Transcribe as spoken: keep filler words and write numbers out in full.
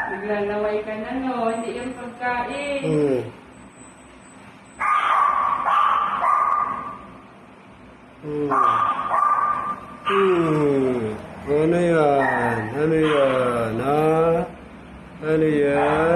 Naglalaway ka na, no? Hindi yung pagkain. Hmm. Hmm. Hmm. Ano yan? Ano yan, ha? Ano yan?